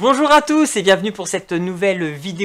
Bonjour à tous et bienvenue pour cette nouvelle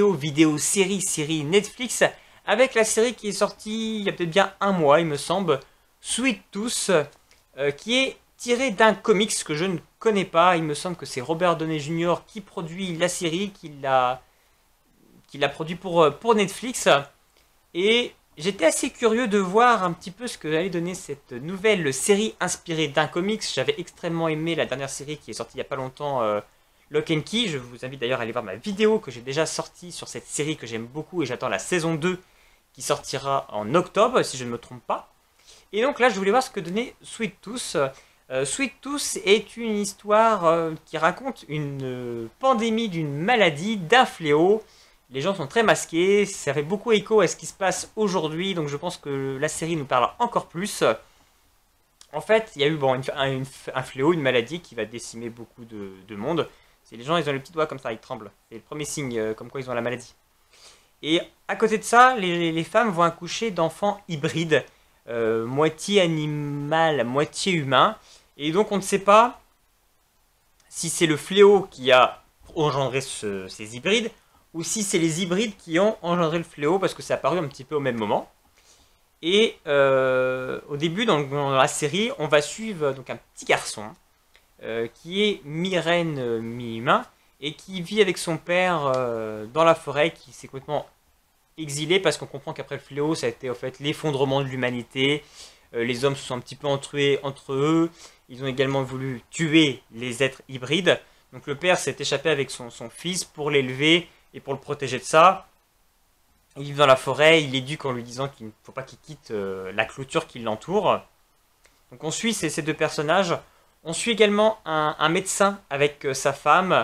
série Netflix avec la série qui est sortie il y a peut-être bien un mois il me semble, Sweet Tooth, qui est tirée d'un comics que je ne connais pas. Il me semble que c'est Robert Downey Jr. qui produit la série, qui l'a produit pour Netflix, et j'étais assez curieux de voir un petit peu ce que allait donner cette nouvelle série inspirée d'un comics. J'avais extrêmement aimé la dernière série qui est sortie il n'y a pas longtemps, Lock and Key. Je vous invite d'ailleurs à aller voir ma vidéo que j'ai déjà sortie sur cette série que j'aime beaucoup, et j'attends la saison 2 qui sortira en octobre si je ne me trompe pas. Et donc là je voulais voir ce que donnait Sweet Tooth. Sweet Tooth est une histoire qui raconte une pandémie d'une maladie, d'un fléau. Les gens sont très masqués, ça fait beaucoup écho à ce qui se passe aujourd'hui, donc je pense que la série nous parlera encore plus. En fait, il y a eu un fléau, une maladie qui va décimer beaucoup de monde. C'est les gens, ils ont les petits doigts comme ça, ils tremblent. C'est le premier signe, comme quoi ils ont la maladie. Et à côté de ça, les femmes vont accoucher d'enfants hybrides, moitié animal, moitié humain. Et donc on ne sait pas si c'est le fléau qui a engendré ces hybrides, ou si c'est les hybrides qui ont engendré le fléau, parce que c'est apparu un petit peu au même moment. Et au début, dans la série, on va suivre donc un petit garçon qui est mi-reine, mi-humain, et qui vit avec son père dans la forêt, qui s'est complètement exilé, parce qu'on comprend qu'après le fléau, ça a été en fait l'effondrement de l'humanité. Les hommes se sont un petit peu entretués entre eux. Ils ont également voulu tuer les êtres hybrides. Donc le père s'est échappé avec son fils pour l'élever et pour le protéger de ça. Il vit dans la forêt, il éduque en lui disant qu'il ne faut pas qu'il quitte la clôture qui l'entoure. Donc on suit ces deux personnages. On suit également un médecin avec sa femme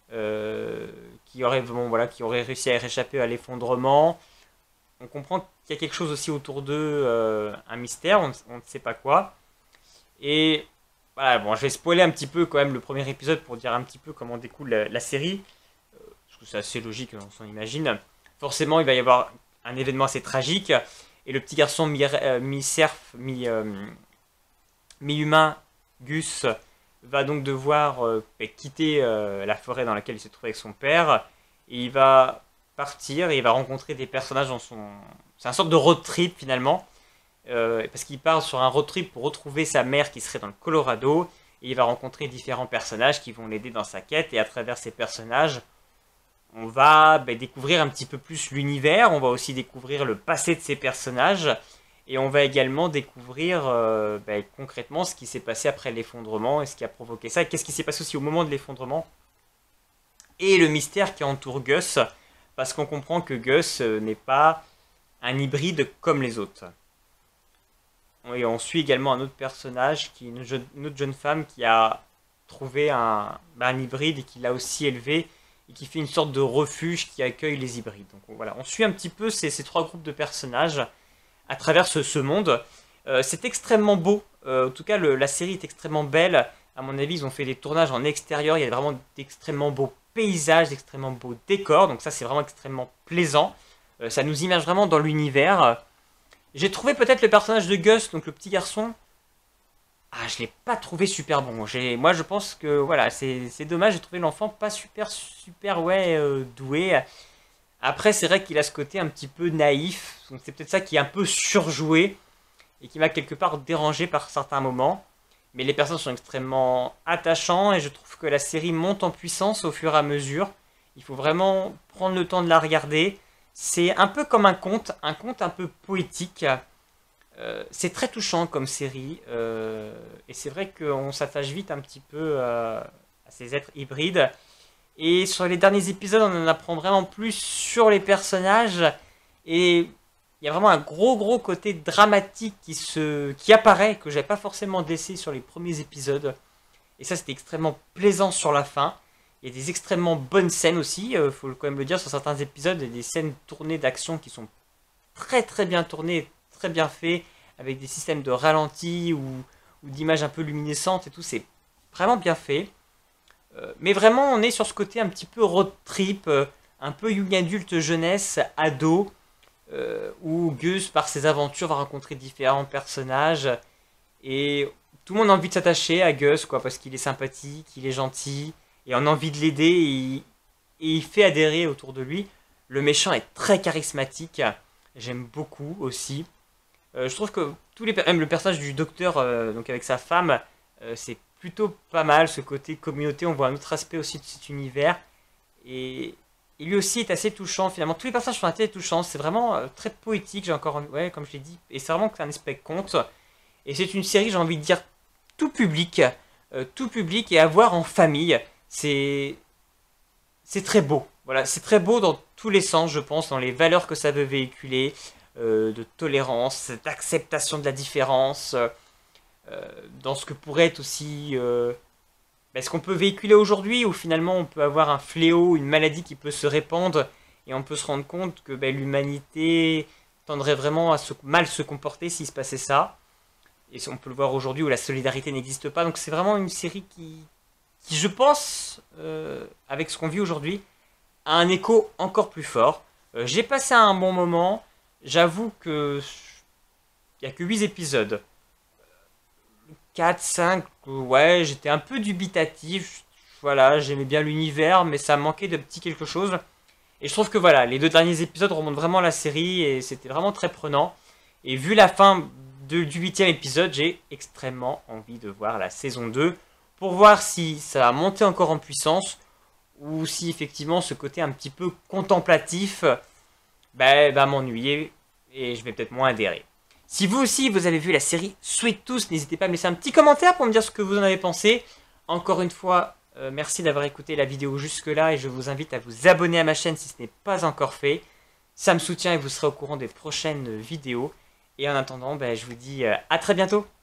qui aurait réussi à échapper à l'effondrement. On comprend qu'il y a quelque chose aussi autour d'eux, un mystère, on ne sait pas quoi. Et voilà, bon, je vais spoiler un petit peu quand même le premier épisode pour dire un petit peu comment découle la série. Parce que c'est assez logique, on s'en imagine. Forcément, il va y avoir un événement assez tragique. Et le petit garçon mi-cerf, mi-humain, Gus, va donc devoir quitter la forêt dans laquelle il se trouve avec son père. Et il va partir et il va rencontrer des personnages dans son... C'est une sorte de road trip finalement. Parce qu'il part sur un road trip pour retrouver sa mère qui serait dans le Colorado. Et il va rencontrer différents personnages qui vont l'aider dans sa quête. Et à travers ces personnages, on va découvrir un petit peu plus l'univers. On va aussi découvrir le passé de ces personnages. Et on va également découvrir concrètement ce qui s'est passé après l'effondrement et ce qui a provoqué ça. Et qu'est-ce qui s'est passé aussi au moment de l'effondrement. Et le mystère qui entoure Gus. Parce qu'on comprend que Gus n'est pas un hybride comme les autres. Et on suit également un autre personnage, qui est une autre jeune femme qui a trouvé un hybride et qui l'a aussi élevé. Et qui fait une sorte de refuge qui accueille les hybrides. Donc voilà, on suit un petit peu ces trois groupes de personnages à travers ce monde. C'est extrêmement beau. En tout cas, la série est extrêmement belle. À mon avis, ils ont fait des tournages en extérieur. Il y a vraiment d'extrêmement beaux paysages, d'extrêmement beaux décors. Donc ça, c'est vraiment extrêmement plaisant. Ça nous immerge vraiment dans l'univers. J'ai trouvé peut-être le personnage de Gus, donc le petit garçon. Ah, je l'ai pas trouvé super bon. Moi, je pense que voilà, c'est dommage. J'ai trouvé l'enfant pas super doué. Après, c'est vrai qu'il a ce côté un petit peu naïf. Donc c'est peut-être ça qui est un peu surjoué et qui m'a quelque part dérangé par certains moments. Mais les personnages sont extrêmement attachants et je trouve que la série monte en puissance au fur et à mesure. Il faut vraiment prendre le temps de la regarder. C'est un peu comme un conte un peu poétique. C'est très touchant comme série. Et c'est vrai qu'on s'attache vite un petit peu à ces êtres hybrides. Et sur les derniers épisodes, on en apprend vraiment plus sur les personnages. Et il y a vraiment un gros côté dramatique qui apparaît, que j'avais pas forcément laissé sur les premiers épisodes. Et ça, c'était extrêmement plaisant sur la fin. Il y a des extrêmement bonnes scènes aussi, faut quand même le dire, sur certains épisodes. Il y a des scènes tournées d'action qui sont très bien tournées, très bien faites, avec des systèmes de ralenti ou d'images un peu luminescentes et tout. C'est vraiment bien fait. Mais vraiment, on est sur ce côté un petit peu road trip, un peu young adulte jeunesse, ado, où Gus, par ses aventures, va rencontrer différents personnages. Et tout le monde a envie de s'attacher à Gus, quoi, parce qu'il est sympathique, il est gentil. et on a envie de l'aider et il fait adhérer autour de lui. Le méchant est très charismatique, j'aime beaucoup aussi. Je trouve que même le personnage du docteur, donc avec sa femme, c'est plutôt pas mal ce côté communauté. On voit un autre aspect aussi de cet univers. Et lui aussi est assez touchant finalement. Tous les personnages sont assez touchants. C'est vraiment très poétique, j'ai encore, ouais, comme je l'ai dit. Et c'est vraiment un aspect conte. Et c'est une série, j'ai envie de dire, tout public et à voir en famille. C'est c'est très beau. Voilà, c'est très beau dans tous les sens, je pense, dans les valeurs que ça veut véhiculer, de tolérance, d'acceptation de la différence, dans ce que pourrait être aussi ce qu'on peut véhiculer aujourd'hui, où finalement on peut avoir un fléau, une maladie qui peut se répandre, et on peut se rendre compte que l'humanité tendrait vraiment à mal se comporter s'il se passait ça. Et on peut le voir aujourd'hui où la solidarité n'existe pas. Donc c'est vraiment une série qui je pense, avec ce qu'on vit aujourd'hui, a un écho encore plus fort. J'ai passé un bon moment. J'avoue que il n'y a que 8 épisodes. 4, 5, ouais, j'étais un peu dubitatif. Voilà, j'aimais bien l'univers, mais ça manquait de petit quelque chose. Et je trouve que voilà, les 2 derniers épisodes remontent vraiment la série et c'était vraiment très prenant. Et vu la fin du 8e épisode, j'ai extrêmement envie de voir la saison 2 pour voir si ça va monter encore en puissance ou si effectivement ce côté un petit peu contemplatif va m'ennuyer et je vais peut-être moins adhérer. Si vous aussi vous avez vu la série Sweet Tooth, n'hésitez pas à me laisser un petit commentaire pour me dire ce que vous en avez pensé. Encore une fois, merci d'avoir écouté la vidéo jusque là et je vous invite à vous abonner à ma chaîne si ce n'est pas encore fait. Ça me soutient et vous serez au courant des prochaines vidéos. Et en attendant, je vous dis à très bientôt.